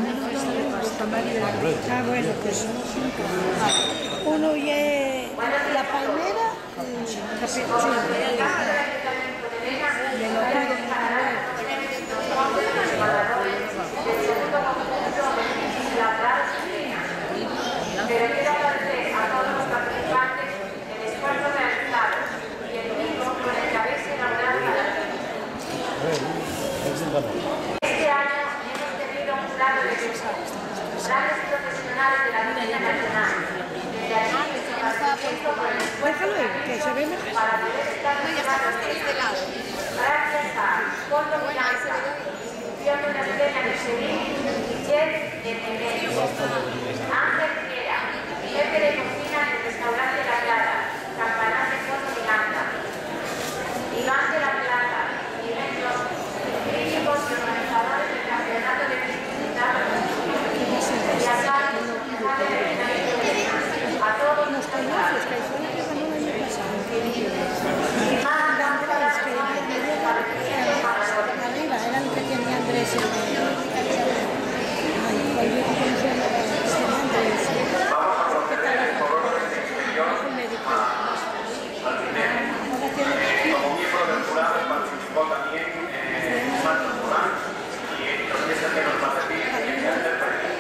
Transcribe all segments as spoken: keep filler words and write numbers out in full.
Ah, bueno, pues uno y la palmera, capuchino. Pero quiero agradecer a todos los participantes el esfuerzo realizado y el mismo con el que habéis elaborado la Este año hemos tenido un jurado de grandes profesionales de la medicina nacional. Desde aquí, agradecimiento por el esfuerzo para poder estar realizados de este lado. Gracias a Fondo Finanza, Institución de la Academia de Sevilla, Jet de Temerio, Ángel Riera, jefe de cocina del restaurante La Clara, Campanar de Fondo Miranda, Iván de la Plata, Miguel López, críticos y organizadores del campeonato de flexibilidad y a Carlos, jefe de a todos los candidatos. Y más grandes para los Arriba era lo que tenía Andrés. Como miembro del jurado participó también Santos Morán y entonces el que nos va a decir que hacer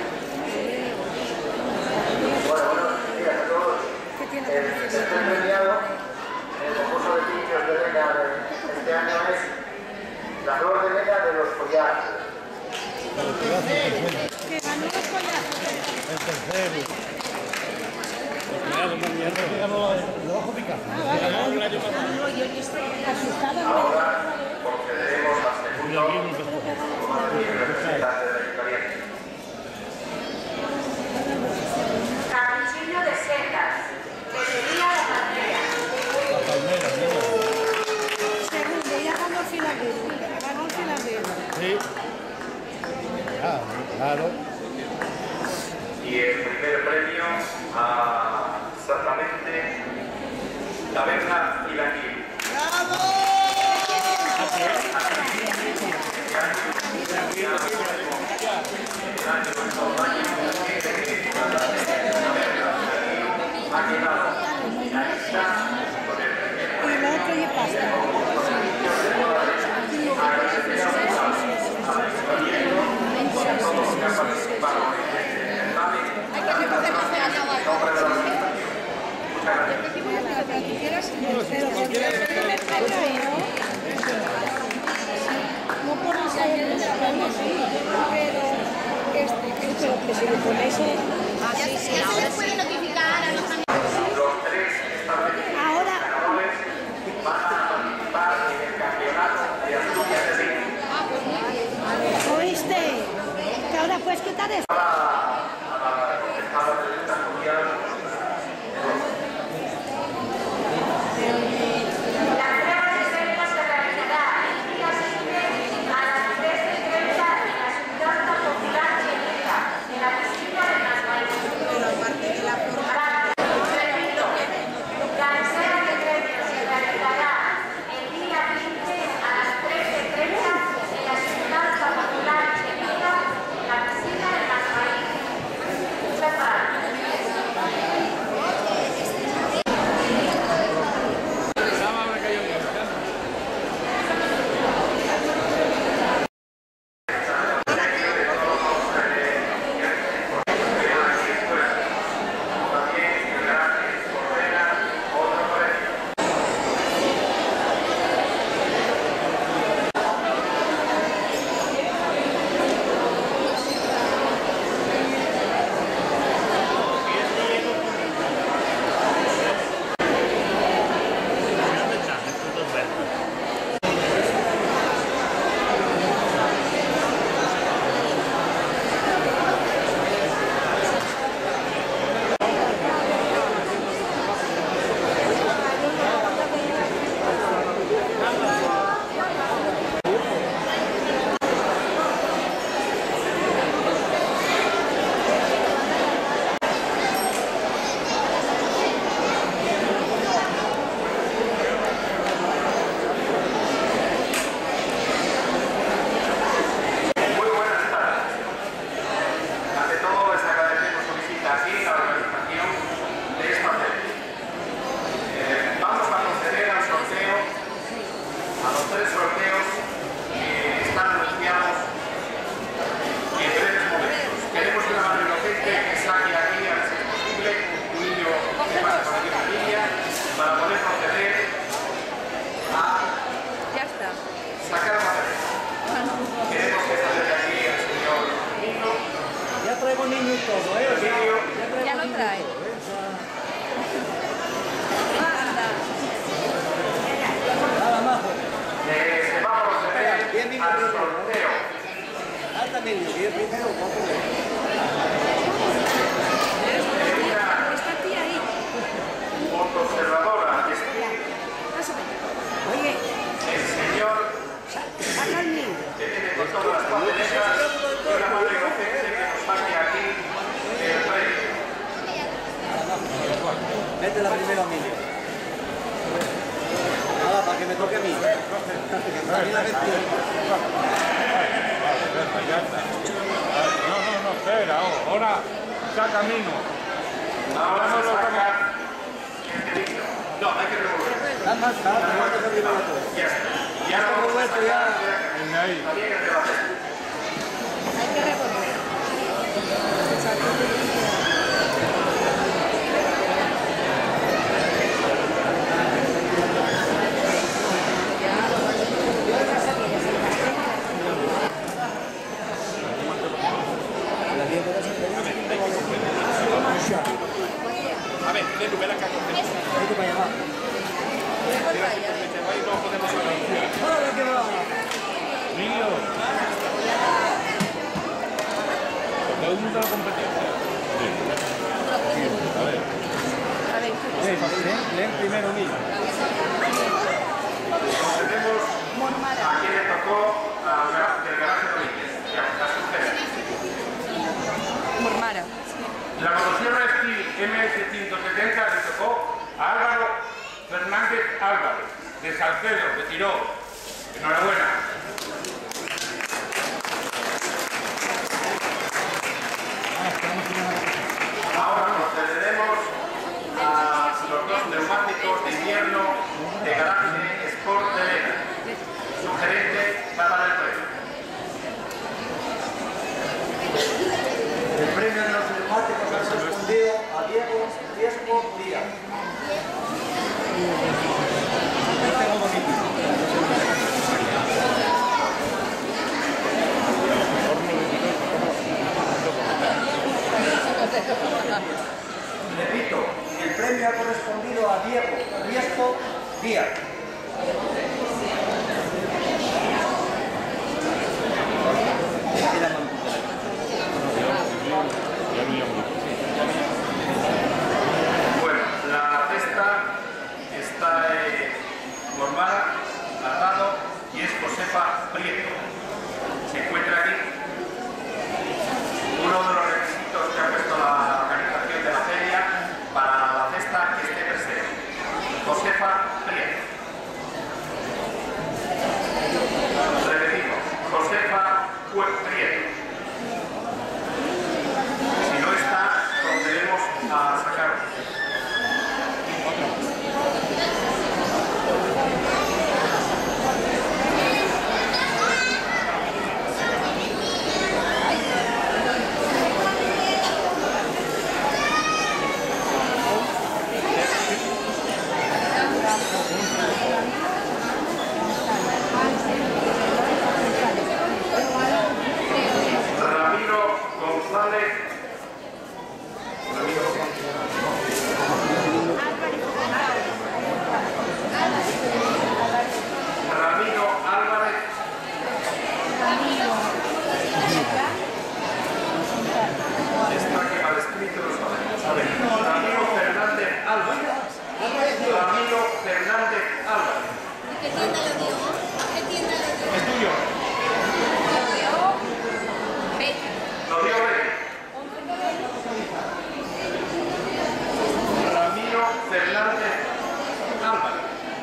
Bueno, buenos días a todos. El tercer premiado en el concurso de pinchos de leña de este año es la flor de leña de los collares. Que ganó los collazos. El tercero. Ahora procederemos al segundo como representante de la historieta. Capuchino de setas, que sería la palmera. La palmera, Segundo, ya ganó Filadelfia. Ganó Filadelfia. sí. Claro, claro. Y el primer premio a exactamente la Taberna y la Guía. ¡Bravo! Y lo otro y pasta. Hay que recoger más de la agua. Pero que el primer premio ahí, ¿no? No por la salida de la palma, sí, pero este, pero que si le ponéis Ya se les puede notificar a los amigos. Los tres ahora, ganadores van a participar en el campeonato de Asturias de Vino. ¿oíste? Que ahora puedes quitar esto. A la concejala de la social. La prueba de eventos se realizará el día siguiente a las trece treinta en la Ciudad Popular Cheleta, en la piscina de las Maíz. Repito, la reserva de premios se realizará el día quince a las trece treinta en la Ciudad Popular Cheleta, en la piscina de las Maíz. traemos niños y todo, ¿eh? Ya lo trae. Nada más. Eh, se va a proceder Bien, bien, al bien. sorteo. Hasta niños, y el primero, ¿cuánto es? Está aquí ahí. Foto observadora. Pásame. Oye, El señor saca al niño. que tiene con todas las papeletas y una madre inocente que nos saque aquí el premio. Vete la primera a mí. Nada, para que me toque a mí. A mí la gestión. Ya está. No, no, no, espera, ahora saca Mino. Ahora no lo saca el niño. No, hay que revolver. Está más caro, no te lo digo todo. Ya está. Y ahora vamos a Revuelto ya. Venga ahí. también el de la cesta. Hay que revolver. A ver, tiene número acá. Vete para allá. No podemos hablar. Ahora que va. Niño. ¿Te gusta la competencia? A ver. A ver, Leen, leen primero niño. Procedemos Mormara. a quien le tocó al garaje- del garaje Domínguez. Ya, la sorteo. Mormara. La motosierra Steel M S ciento setenta le tocó a Álvaro Fernández Álvarez, de Salcedo, de Tiró. Enhorabuena. Ahora procederemos a los dos neumáticos de invierno de garaje Sport de Vega. Su gerente va a dar el premio. El premio de los neumáticos ha correspondido a Diego Riesco Díaz. Repito, el premio ha correspondido a Diego Riesco Díaz. Bueno, la cesta está eh, formada, atado y es Josefa Prieto. Se encuentra aquí. Uno de los requisitos que ha puesto la organización de la feria para la cesta que esté presente. Josefa Prieto. Repetimos, Josefa Prieto. Si no está, procedemos a sacarlo. Ramiro González. Ramiro Ramiro Álvarez. Está que al escrito lo sabemos. A ver, Ramiro Fernández Álvarez. Ramiro Fernández Álvarez. ¿Qué tienda lo dio? ¿Qué tienda lo dio? Es tuyo. Lo dio Betty. Ramiro Fernández Álvarez.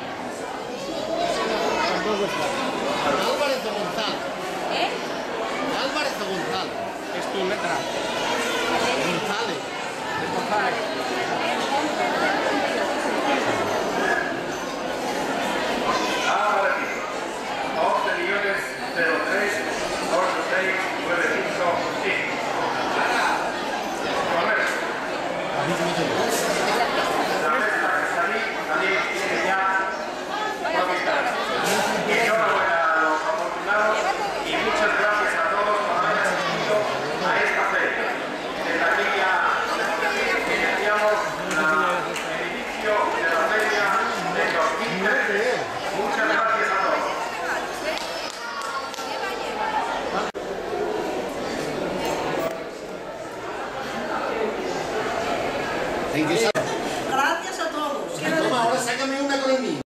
Álvarez de González. ¿Eh? Álvarez de González. Es tu letra. González. Ha aparecido once millones cero tres ocho seis nueve cinco cinco. A ver. La mesa que salí también tiene ya propietario. Y enhorabuena a los afortunados y muchas gracias a todos por haber asistido a esta feria. que